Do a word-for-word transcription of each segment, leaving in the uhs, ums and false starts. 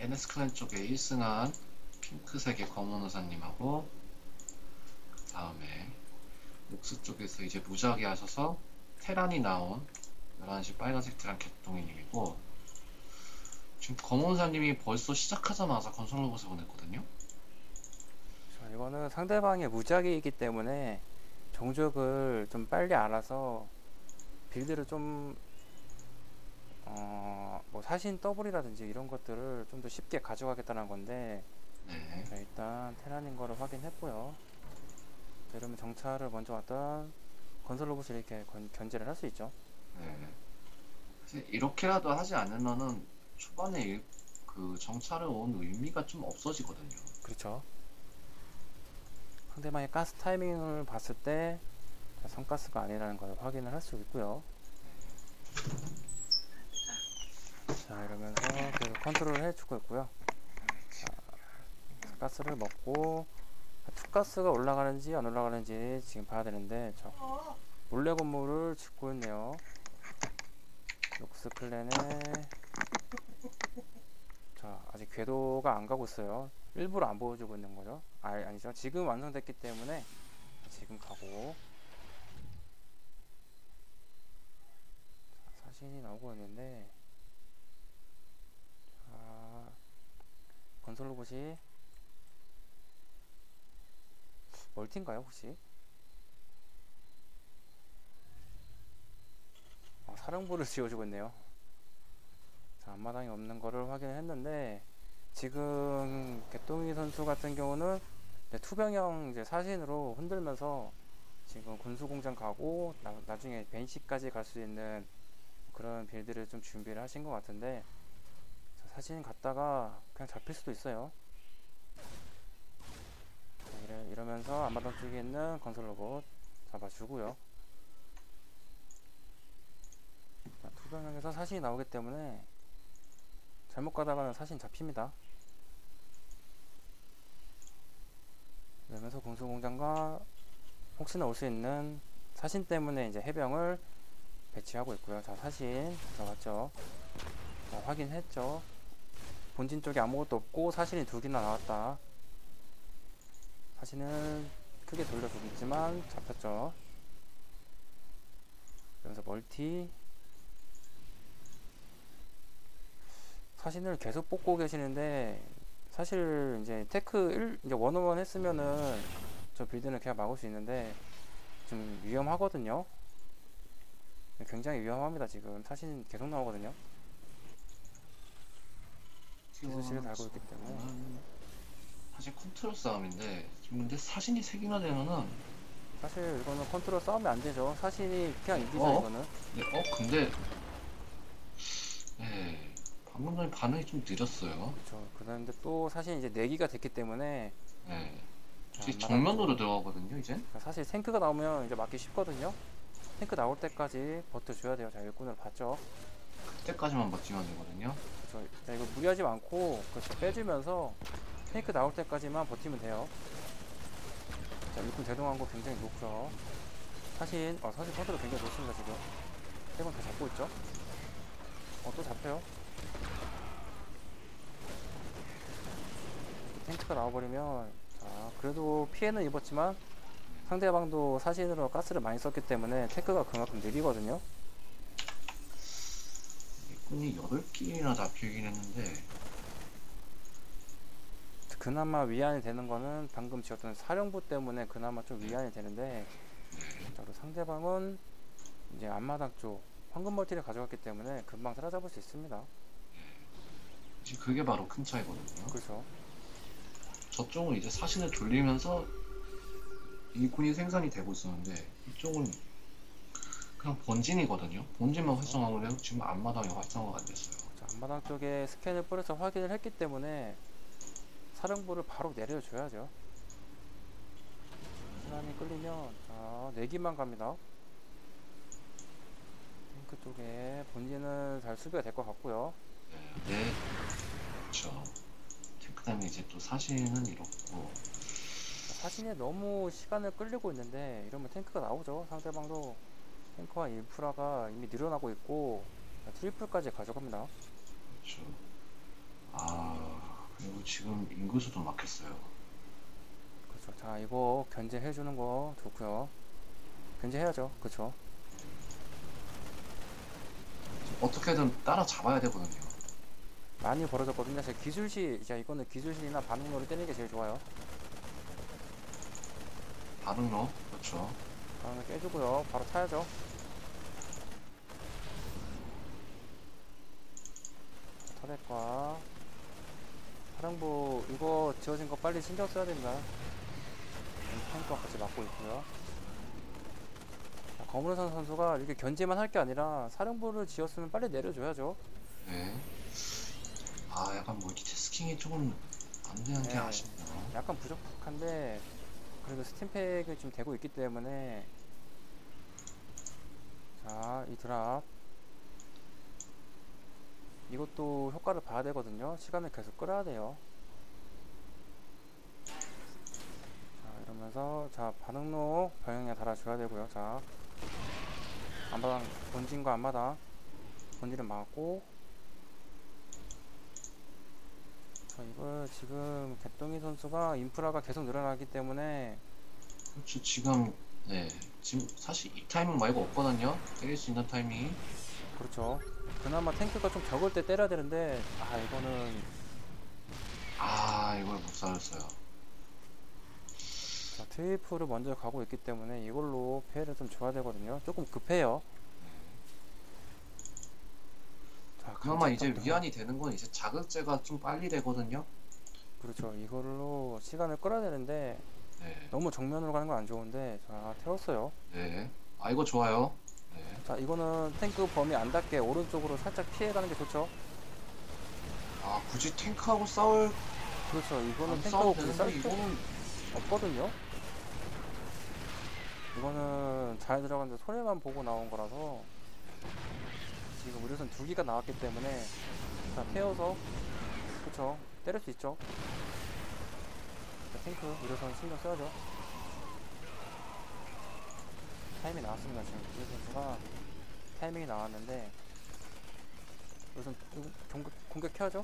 에ヌ에스 클랜 쪽에 일 승한 핑크색의 검은 우사님하고, 그 다음에 옥스 쪽에서 이제 무지하게 하셔서 테란이 나온 열한 시 빨간색 테란 개똥이님이고, 지금 검은 우사님이 벌써 시작하자마자 건설 로봇을 보냈거든요. 자, 이거는 상대방의 무작위이기 때문에 종족을 좀 빨리 알아서 빌드를 좀, 어, 뭐 사신 더블이라든지 이런 것들을 좀 더 쉽게 가져가겠다는 건데, 네. 자, 일단 테란인 거를 확인했고요. 자, 이러면 정찰을 먼저 왔던 건설 로봇이 이렇게 건- 견제를 할 수 있죠. 네. 사실 이렇게라도 하지 않으면은 초반에 일- 그 정찰을 온 의미가 좀 없어지거든요. 그렇죠. 상대방의 가스 타이밍을 봤을 때 자, 성가스가 아니라는 걸 확인을 할 수 있고요. 자, 이러면서 계속 컨트롤을 해주고 있고요. 자, 가스를 먹고 투가스가 올라가는지 안 올라가는지 지금 봐야 되는데, 저 몰래 건물을 짓고 있네요. 녹스 클랜에 자, 아직 궤도가 안 가고 있어요. 일부러 안 보여주고 있는 거죠. 아, 아니죠. 지금 완성됐기 때문에 지금 가고. 자, 사진이 나오고 있는데, 자, 건설 로봇이 멀티인가요 혹시? 어, 사령부를 지어주고 있네요. 자, 앞마당이 없는 거를 확인했는데, 지금 개똥이 선수 같은 경우는 이제 투병형 이제 사신으로 흔들면서 지금 군수공장 가고 나, 나중에 벤시까지 갈 수 있는 그런 빌드를 좀 준비를 하신 것 같은데, 자, 사신 갔다가 그냥 잡힐 수도 있어요. 자, 이래, 이러면서 앞마당 쪽에 있는 건설 로봇 잡아주고요. 자, 투병형에서 사신이 나오기 때문에 잘못 가다가는 사신 잡힙니다. 이러면서 군수공장과 혹시나 올 수 있는 사신 때문에 이제 해병을 배치하고 있고요. 자, 사신 들어갔죠. 자, 확인했죠. 본진 쪽에 아무것도 없고 사신이 두 개나 나왔다. 사신을 크게 돌려주겠지만 잡혔죠. 그러면서 멀티 사신을 계속 뽑고 계시는데, 사실 이제 테크 일, 이제 원오원 했으면은 저 빌드는 그냥 막을 수 있는데 좀 위험하거든요. 굉장히 위험합니다. 지금 사신 계속 나오거든요. 기술실을 달고 있기 때문에. 사실 컨트롤 싸움인데 지금 근데 사신이 세 개나 되면은 사실 이거는 컨트롤 싸우면 안 되죠. 사신이 그냥 이기죠 어? 이거는. 네, 어 근데 네, 방금 전에 반응이 좀 느렸어요. 그렇죠. 그런데 또 사실 이제 내기가 됐기 때문에. 네. 자, 이제 앞마당 정면으로 쪽 들어가거든요 이제. 사실 탱크가 나오면 이제 맞기 쉽거든요. 탱크 나올 때까지 버텨줘야 돼요. 자, 일꾼을 봤죠. 그때까지만 버티면 되거든요. 그렇죠. 자, 이거 무리하지 않고 그렇죠. 빼주면서 탱크 나올 때까지만 버티면 돼요. 자, 일꾼 대동한 거 굉장히 높죠. 사실 어, 사실 컨트롤 굉장히 좋습니다. 지금 세 번 다 잡고 있죠. 어, 또 잡혀요. 탱크가 나와버리면, 자, 그래도 피해는 입었지만 상대방도 사신으로 가스를 많이 썼기 때문에 탱크가 그만큼 느리거든요. 일꾼이 여덟 개나 잡히긴 했는데 그나마 위안이 되는 거는 방금 지었던 사령부 때문에 그나마 좀 위안이 되는데, 자, 그리고 상대방은 이제 앞마당 쪽 황금 멀티를 가져갔기 때문에 금방 사로잡을 수 있습니다. 지금 그게 바로 큰 차이거든요. 그렇죠. 저쪽은 이제 사신을 돌리면서 일꾼이 생산이 되고 있었는데 이쪽은 그냥 본진이거든요. 본진만 활성화를 해도 지금 앞마당이 활성화가 안 됐어요. 자, 앞마당 쪽에 스캔을 뿌려서 확인을 했기 때문에 사령부를 바로 내려줘야죠. 시간이 끌리면, 자, 내기만 갑니다. 탱크 쪽에 본진은 잘 수비가 될 것 같고요. 네, 그렇죠. 그 다음에 이제 또 사신은 이렇고 자, 사신에 너무 시간을 끌리고 있는데 이러면 탱크가 나오죠. 상대방도 탱크와 인프라가 이미 늘어나고 있고, 자, 트리플까지 가져갑니다. 그렇죠. 아, 그리고 지금 인구수도 막혔어요. 그렇죠. 자, 이거 견제해주는 거 좋고요. 견제해야죠. 그렇죠. 어떻게든 따라잡아야 되거든요. 많이 벌어졌거든요. 제 기술시, 자, 이거는 기술시나 반응로를 때리는 게 제일 좋아요. 반응로, 그렇죠. 반응로 깨주고요. 바로 타야죠. 터렛과 사령부, 이거 지어진 거 빨리 신경 써야 됩니다. 탱크와 같이 막고 있고요. 자, 검은선 선수가 이렇게 견제만 할 게 아니라 사령부를 지었으면 빨리 내려줘야죠. 네. 아, 약간 멀티태스킹이 조금 안 되는 게 네. 아쉽네요. 약간 부족한데 그래도 스팀팩이 좀 되고 있기 때문에 자, 이 드랍 이것도 효과를 봐야 되거든요. 시간을 계속 끌어야 돼요. 자, 이러면서 자, 반응로 방향에 달아줘야 되고요. 자, 앞마당 본진과 앞마당 본진을 막고 자, 이걸 지금 개똥이 선수가 인프라가 계속 늘어나기 때문에 그렇죠. 지금, 네. 지금 사실 이 타이밍 말고 없거든요. 때릴 수 있는 타이밍이. 그렇죠. 그나마 탱크가 좀 적을 때 때려야 되는데 아, 이거는 아, 이걸 못 살렸어요. 자, 트위프를 먼저 가고 있기 때문에 이걸로 피해를 좀 줘야 되거든요. 조금 급해요. 자, 그나마 이제 간첩 위안이 되는 건 이제 자극제가 좀 빨리 되거든요. 그렇죠. 이걸로 시간을 끌어야 되는데 네. 너무 정면으로 가는 건 안 좋은데 자, 태웠어요. 네. 아, 이거 좋아요. 네. 자, 이거는 탱크 범위 안 닿게 오른쪽으로 살짝 피해가는 게 좋죠. 아, 굳이 탱크하고 싸울, 그렇죠. 이거는 안 탱크하고 싸워도 굳이 되는데, 싸울 필요 이거는, 없거든요. 이거는 잘 들어갔는데 손해만 보고 나온 거라서 지금 우려선 두 기가 나왔기 때문에 자, 태워서 그렇죠. 때릴 수 있죠. 자, 탱크 우려선 신경 써야죠. 타이밍이 나왔습니다. 지금 우려 선수가 타이밍이 나왔는데 우선 공격, 공격해야죠.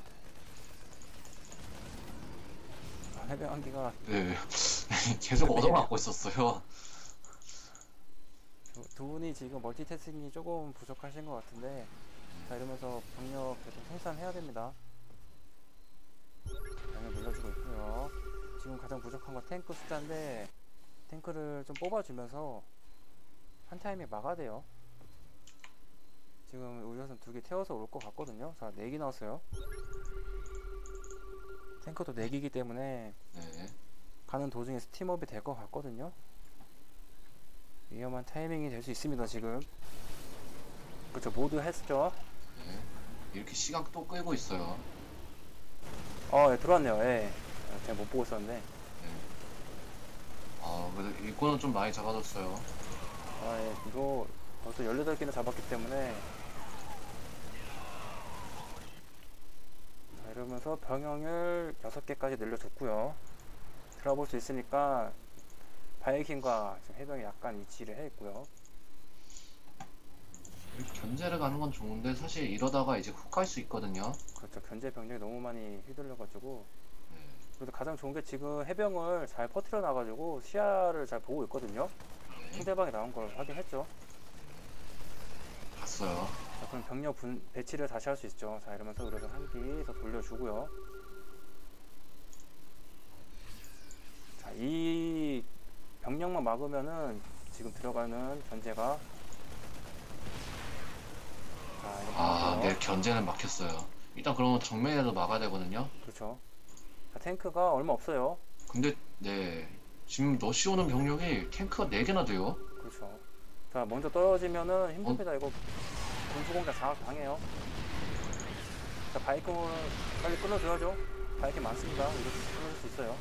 자, 해병 한기가 네. 계속 얻어맞고 있었어요. 두, 두 분이 지금 멀티태스킹이 조금 부족하신 것 같은데 자, 이러면서 병력 계속 생산해야 됩니다. 병력 밀어주고 있고요. 지금 가장 부족한 건 탱크 숫자인데 탱크를 좀 뽑아주면서 한 타임에 막아야 돼요. 지금 우려선 두 개 태워서 올 것 같거든요. 자, 네 개 나왔어요. 탱크도 네 개이기 때문에 네. 가는 도중에 스팀업이 될 것 같거든요. 위험한 타이밍이 될 수 있습니다. 지금 그렇죠. 모두 했죠. 네. 이렇게 시간 또 끌고 있어요. 어, 예, 들어왔네요. 예. 제가 못 보고 있었는데 네. 아, 그래도 일꾼은 좀 많이 잡아줬어요. 아, 예, 이거 벌써 열여덟 개나 잡았기 때문에 자, 이러면서 병영을 여섯 개까지 늘려줬고요. 들어볼 수 있으니까 바이킹과 지금 해병이 약간 위치를 해 있고요. 견제를 가는 건 좋은데 사실 이러다가 이제 훅 갈 수 있거든요. 그렇죠. 견제 병력이 너무 많이 휘둘려가지고 네. 그래도 가장 좋은 게 지금 해병을 잘 퍼뜨려 놔가지고 시야를 잘 보고 있거든요. 네. 상대방이 나온 걸 확인했죠. 봤어요. 자, 그럼 병력 분, 배치를 다시 할 수 있죠. 자, 이러면서 그래서 한 기 더 돌려주고요. 자, 이 병력만 막으면은 지금 들어가는 견제가 자, 이거 아, 막았고요. 네, 견제는 막혔어요. 일단 그러면 정면에도 막아야 되거든요. 그렇죠. 자, 탱크가 얼마 없어요. 근데 네, 지금 러시 오는 병력이 탱크가 네 개나 돼요. 그렇죠. 자, 먼저 떨어지면은 힘듭니다. 이거 군수공작 장악 당해요. 자, 바이크를 빨리 끊어줘야죠. 바이크 많습니다. 이렇게 끊어줄 수 있어요.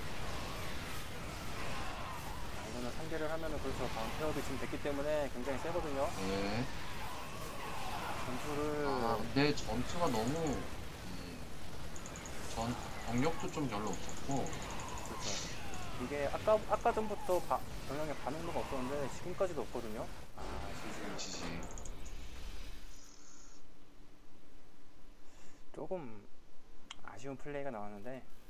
자, 이거는 상대를 하면은 그렇죠. 방패업이 지금 됐기 때문에 굉장히 세거든요. 네. 전투를 아, 근데 전투가 너무 음, 전 병력도 좀 별로 없었고. 그렇죠. 이게 아까 아까 전부터 바, 병력에 반응도가 없었는데 지금까지도 없거든요. 아, 지금 지지. 조금 아쉬운 플레이가 나왔는데